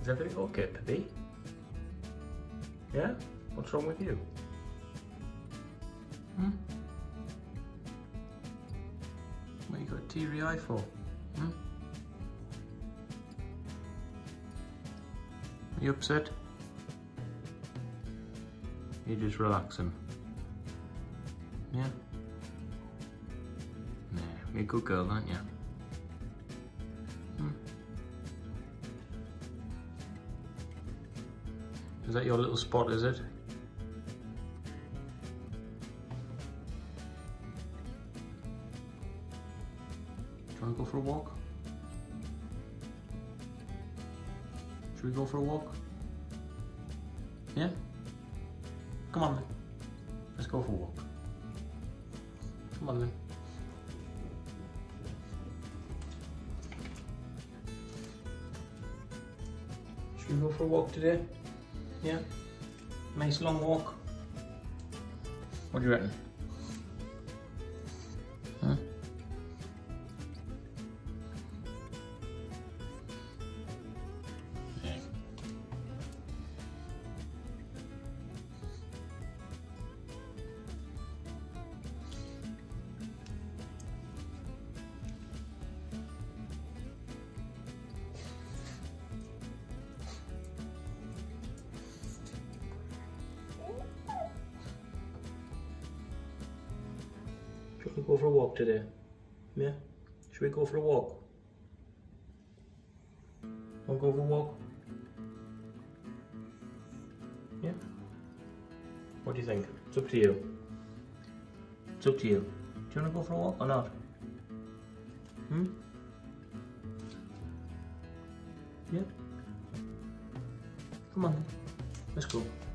Is everything okay, Pippy? Yeah? What's wrong with you? Hmm? What you got a teary eye for? Hmm? Are you upset? You're just relaxing. Yeah? Nah, you're a good girl, aren't you? Hmm? Is that your little spot, is it? Do you want to go for a walk? Should we go for a walk? Yeah? Come on then. Let's go for a walk. Come on then. Should we go for a walk today? Yeah? Nice long walk. What do you reckon? Huh? Yeah. Should we go for a walk today? Yeah? Should we go for a walk? Want to go for a walk? Yeah? What do you think? It's up to you. It's up to you. Do you want to go for a walk or not? Hmm? Yeah? Come on, let's go.